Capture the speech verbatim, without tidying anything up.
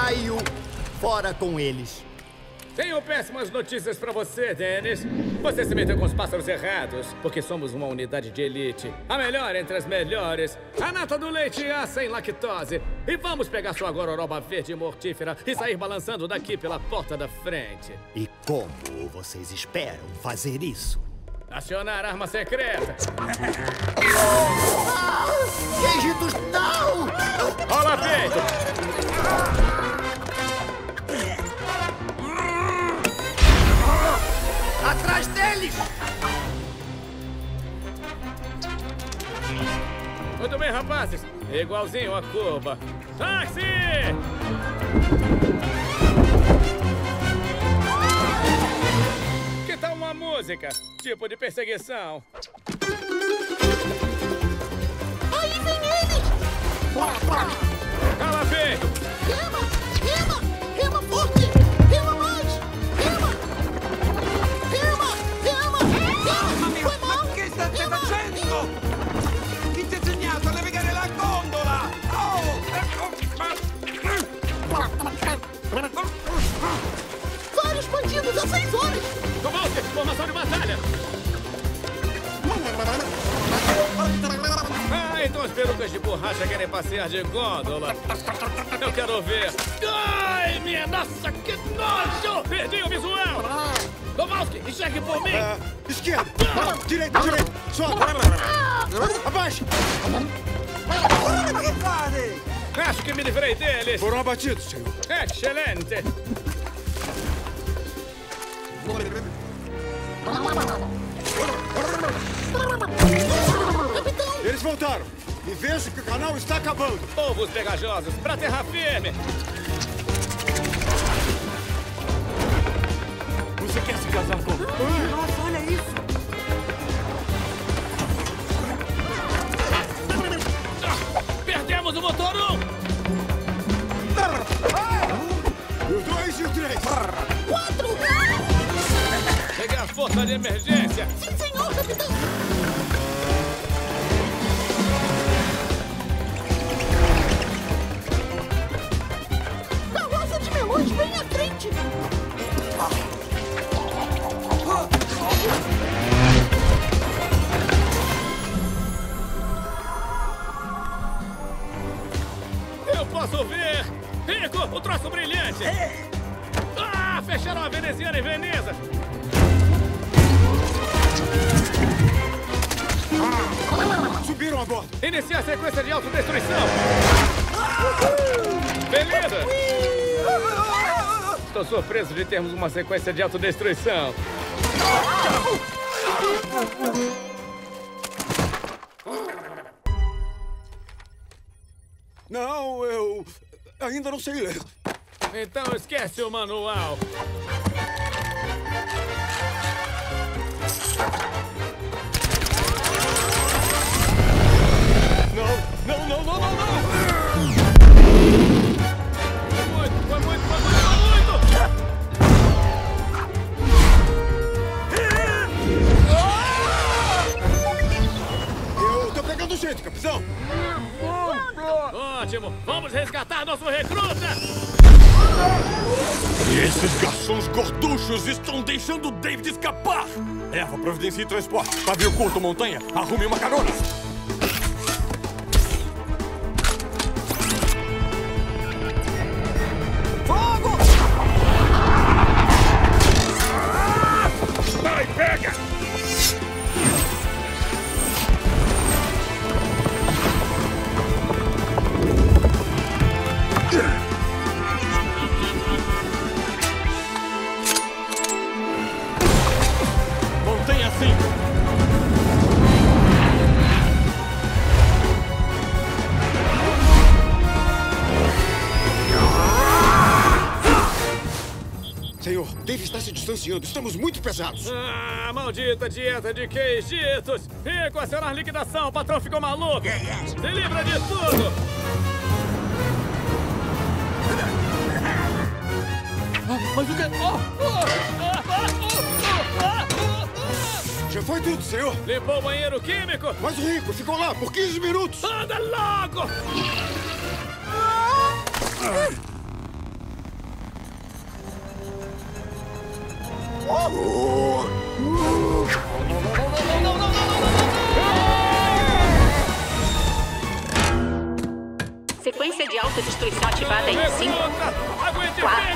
raio! Fora com eles! Tenho péssimas notícias pra você, Dennis. Você se meteu com os pássaros errados, porque somos uma unidade de elite. A melhor entre as melhores. A nata do leite A sem lactose. E vamos pegar sua gororoba verde mortífera e sair balançando daqui pela porta da frente. E como vocês esperam fazer isso? Acionar a arma secreta. Ah! Quejitos, não! Rola peito! Atrás deles! Muito bem, rapazes. Igualzinho a Cuba. Táxi! Que tal uma música? Tipo de perseguição. Aí vem eles! Cala peito! Rema! Rema! Rema forte! Rema mais! Rema! Rema! Rema! Mamma mia, Foi mal! ma che state facendo? Chi ti ha insegnato a navigare la gondola? Oh! Vários bandidos há seis horas! Kowalski, formação de batalha! Ah, então as perucas de borracha querem passear de gôndola. Eu quero ver. Ai, minha nossa, que nojo! Perdi o visual! Kowalski, enxergue por mim! Ah, esquerda! Direita, direita! Sobe! Abaixa! Che fate? Acho que me livrei deles! Foram abatidos, senhor. Excelente! Capitão! Eles voltaram. E vejo que o canal está acabando. Povos pegajosos, pra terra firme! Você quer se casar com... Nossa, olha isso! Perdemos o motor um! E o dois e o três. Quatro! Peguei a força de emergência! Sim, senhor, capitão! Carroça de melões bem à frente! Eu posso ver! Rico, o troço brilhante! Ah, fecharam a veneziana em Veneza! Subiram a bordo. Iniciar a sequência de autodestruição! Beleza! Estou surpreso de termos uma sequência de autodestruição. Não, eu... ainda não sei ler. Então esquece o manual. Não, não, não, não, não, não! Foi muito, foi muito, foi muito, foi muito! Eu tô pegando jeito, capitão. Ótimo! Vamos resgatar nosso recruta! Esses garçons gorduchos estão deixando o David escapar. Eva, providencie transporte. Pavio curto, montanha. Arrume uma carona. Fogo! Vai, pega! Montanha cinco. Senhor, Dave está se distanciando. Estamos muito pesados. Ah, maldita dieta de queijitos! Rico, acionar liquidação! O patrão ficou maluco! Se livra de tudo! Mas o que... Já foi tudo, senhor. Limpou o banheiro químico? Mas o Rico ficou lá por quinze minutos. Anda logo! Sequência de autodestruição ativada em cinco, quatro,